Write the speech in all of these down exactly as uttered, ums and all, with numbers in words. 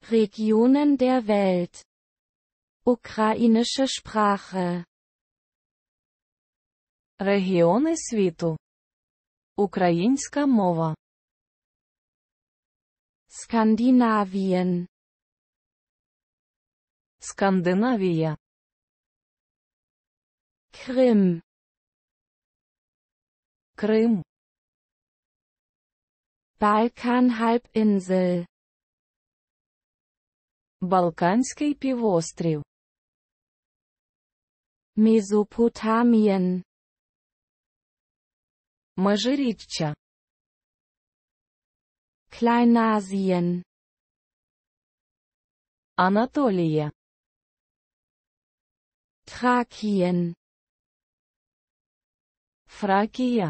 Regionen der Welt. Ukrainische Sprache. Регіони світу. Українська мова. Skandinavien. Скандинавія. Krim. Крим. Balkanhalbinsel. Балканський півострів. Mesopotamien. Межиріччя. Kleinasien. Анатолія. Thrakien. Фракія.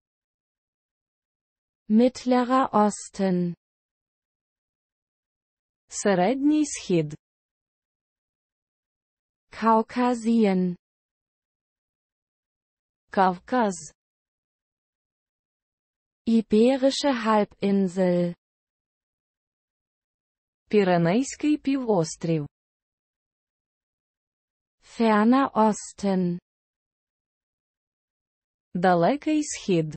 Mittlerer Osten. Середній схід. Kaukasien. Кавказ. Iberische Halbinsel. Піренейський півострів. Ferner Osten. Далекий схід.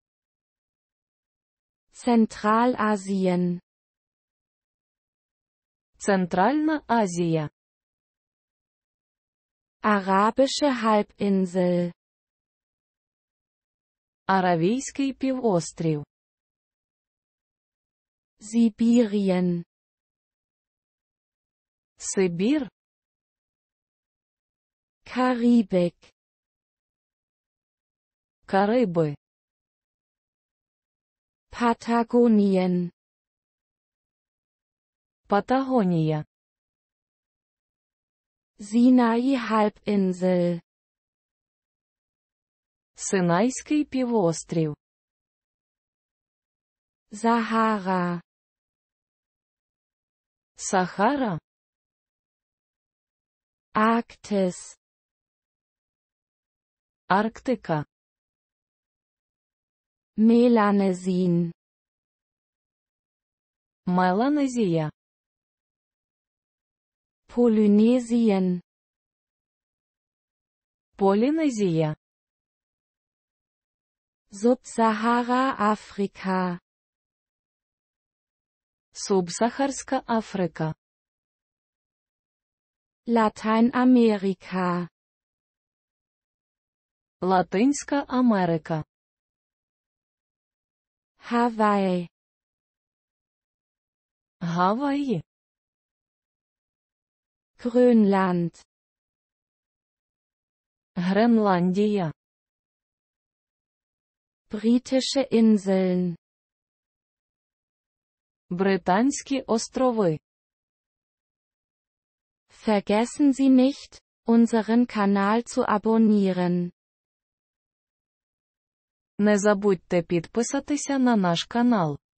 Zentralasien. Центральна Азія. Arabische Halbinsel. Аравійський півострів. Sibirien. Сибір. Karibik. Кариби. Patagonien. Патагонія. Sinai-Halbinsel. Синайський півострів. Sahara. Сахара. Arktis. Арктика. Melanesin. Меланезія. Polynesien. Полінезія. Subsahara-Afrika. Субсахарська Африка. Lateinamerika. Латинська Америка. Hawaii. Гаваї. Grönland. Гренландія. Britische Inseln. Британські острови. Vergessen Sie nicht, unseren Kanal zu abonnieren. Не забудьте підписатися на наш канал.